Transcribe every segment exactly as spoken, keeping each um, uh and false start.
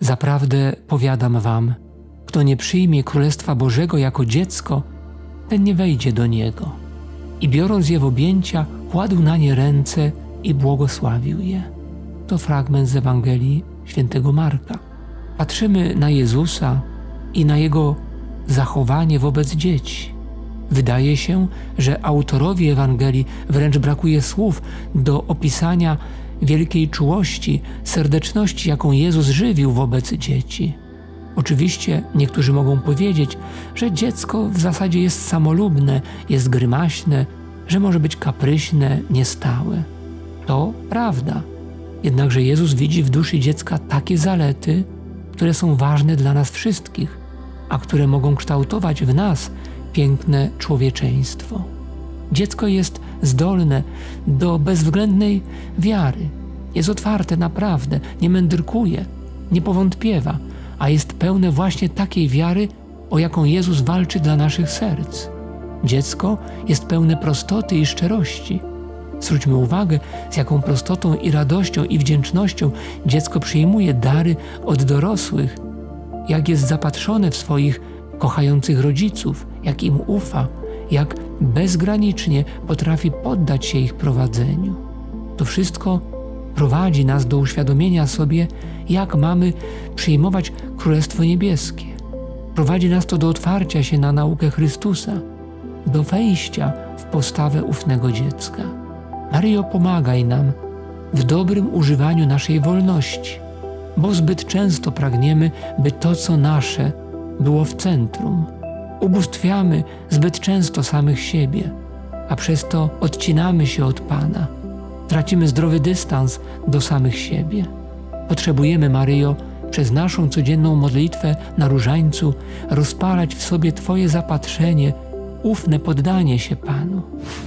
Zaprawdę powiadam wam, kto nie przyjmie Królestwa Bożego jako dziecko, ten nie wejdzie do niego. I biorąc je w objęcia, kładł na nie ręce i błogosławił je. To fragment z Ewangelii świętego Marka. Patrzymy na Jezusa i na Jego zachowanie wobec dzieci. Wydaje się, że autorowi Ewangelii wręcz brakuje słów do opisania wielkiej czułości, serdeczności, jaką Jezus żywił wobec dzieci. Oczywiście niektórzy mogą powiedzieć, że dziecko w zasadzie jest samolubne, jest grymaśne, że może być kapryśne, niestałe. To prawda. Jednakże Jezus widzi w duszy dziecka takie zalety, które są ważne dla nas wszystkich, a które mogą kształtować w nas piękne człowieczeństwo. Dziecko jest zdolne do bezwzględnej wiary. Jest otwarte naprawdę, nie mędrkuje, nie powątpiewa, a jest pełne właśnie takiej wiary, o jaką Jezus walczy dla naszych serc. Dziecko jest pełne prostoty i szczerości. Zwróćmy uwagę, z jaką prostotą i radością i wdzięcznością dziecko przyjmuje dary od dorosłych, jak jest zapatrzone w swoich kochających rodziców, jak im ufa, jak bezgranicznie potrafi poddać się ich prowadzeniu. To wszystko prowadzi nas do uświadomienia sobie, jak mamy przyjmować Królestwo Niebieskie. Prowadzi nas to do otwarcia się na naukę Chrystusa, do wejścia w postawę ufnego dziecka. Maryjo, pomagaj nam w dobrym używaniu naszej wolności, bo zbyt często pragniemy, by to, co nasze, było w centrum. Ubóstwiamy zbyt często samych siebie, a przez to odcinamy się od Pana. Tracimy zdrowy dystans do samych siebie. Potrzebujemy, Maryjo, przez naszą codzienną modlitwę na różańcu rozpalać w sobie Twoje zapatrzenie, ufne poddanie się Panu.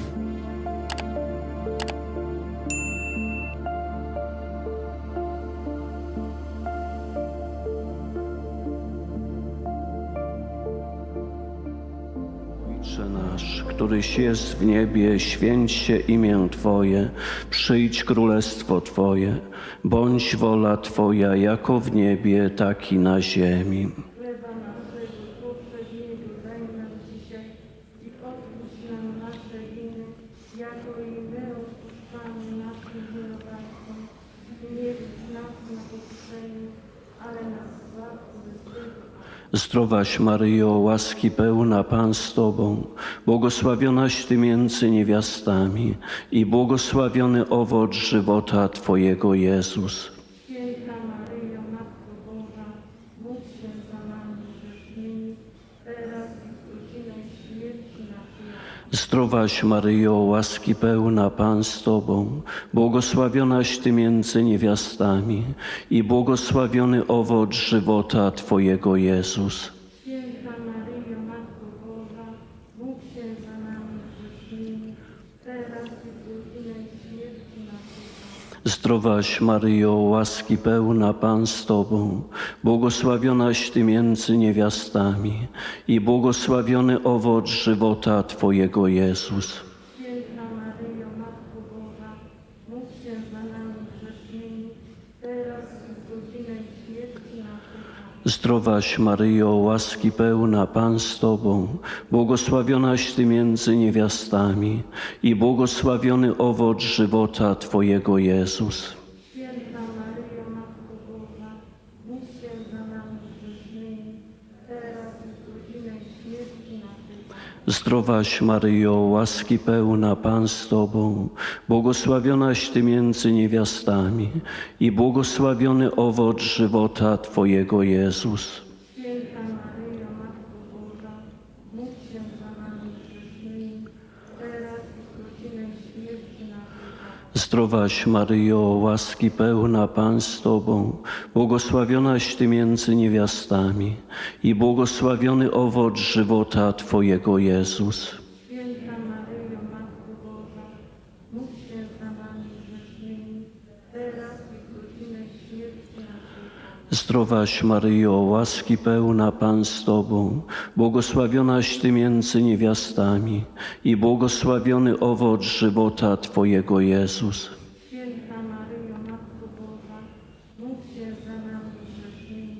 Ojcze nasz, któryś jest w niebie, święć się imię Twoje, przyjdź królestwo Twoje, bądź wola Twoja jako w niebie, tak i na ziemi. Chleba naszego powszedniego daj nam dzisiaj i odpuść nam nasze winy, jako i my odpuszczamy naszym winowajcom. I nie wódź nas na pokuszenie, ale nas zbaw ze złego. Zdrowaś Maryjo, łaski pełna, Pan z Tobą, błogosławionaś Ty między niewiastami i błogosławiony owoc żywota Twojego, Jezus. Święta Maryjo, Matko Boża, módl się za nami grzesznymi, teraz i w godzinę śmierci naszej. Zdrowaś Maryjo, łaski pełna, Pan z Tobą, błogosławionaś Ty między niewiastami i błogosławiony owoc żywota Twojego, Jezus. Święta Maryjo, Matko Boża, módl się za nami grzesznymi, teraz i w godzinę śmierci naszej. Zdrowaś Maryjo, łaski pełna, Pan z Tobą, błogosławionaś Ty między niewiastami i błogosławiony owoc żywota Twojego, Jezus. Święta Maryjo, Matko Boża, módl się za nami grzesznymi, teraz i w godzinę śmierci naszej. Zdrowaś Maryjo, łaski pełna, Pan z Tobą, błogosławionaś Ty między niewiastami i błogosławiony owoc żywota Twojego, Jezus. Święta Maryjo, Matko Boża, módl się za nami grzesznymi, teraz i w godzinę śmierci naszej. Zdrowaś Maryjo, łaski pełna, Pan z Tobą, błogosławionaś Ty między niewiastami i błogosławiony owoc żywota Twojego, Jezus. Święta Maryjo, Matko Boża, módl się za nami grzesznymi, teraz i w godzinę śmierci naszej. Zdrowaś Maryjo, łaski pełna, Pan z Tobą, błogosławionaś Ty między niewiastami i błogosławiony owoc żywota Twojego, Jezus. Święta Maryjo, Matko Boża, módl się za nami grzesznymi, teraz i w godzinę śmierci naszej. Zdrowaś Maryjo, łaski pełna, Pan z Tobą, błogosławionaś Ty między niewiastami i błogosławiony owoc żywota Twojego, Jezus. Święta Maryjo, Matko Boża, módl się za nami grzesznymi,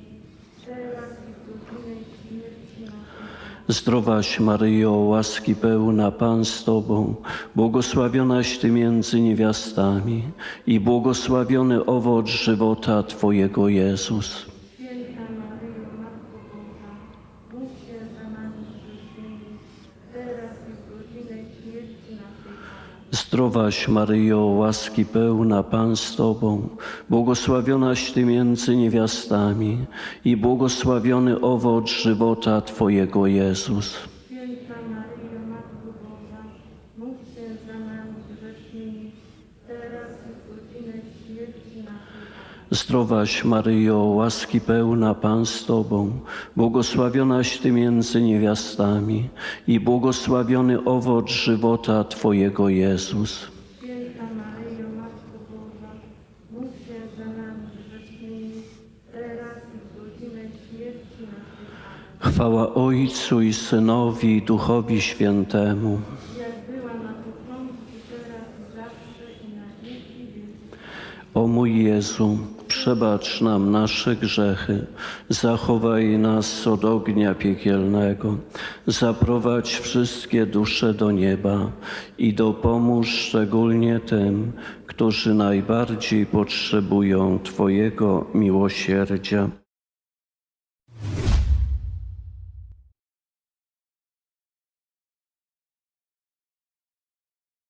Zdrowaś Maryjo, łaski pełna, Pan z Tobą, błogosławionaś Ty między niewiastami i błogosławiony owoc żywota Twojego Jezus. Święta Maryjo, Matko Boża, módl się za nami grzesznymi, teraz i w godzinę śmierci naszej. Amen. Zdrowaś Maryjo, łaski pełna, Pan z Tobą, błogosławionaś Ty między niewiastami i błogosławiony owoc żywota Twojego Jezus. Święta Maryjo, Matko Boża, módl się za nami grzesznymi, teraz i w godzinę śmierci naszej. Amen. Zdrowaś Maryjo, łaski pełna, Pan z Tobą, błogosławionaś Ty między niewiastami i błogosławiony owoc żywota Twojego Jezus. Święta Maryjo, Matko Boża, módl się za nami grzesznymi, teraz i w godzinę śmierci naszej. Amen. Chwała Ojcu i Synowi i Duchowi Świętemu. Jak była na początku, teraz i zawsze i na wieki wieków. O mój Jezu, przebacz nam nasze grzechy, zachowaj nas od ognia piekielnego, zaprowadź wszystkie dusze do nieba i dopomóż szczególnie tym, którzy najbardziej potrzebują Twojego miłosierdzia.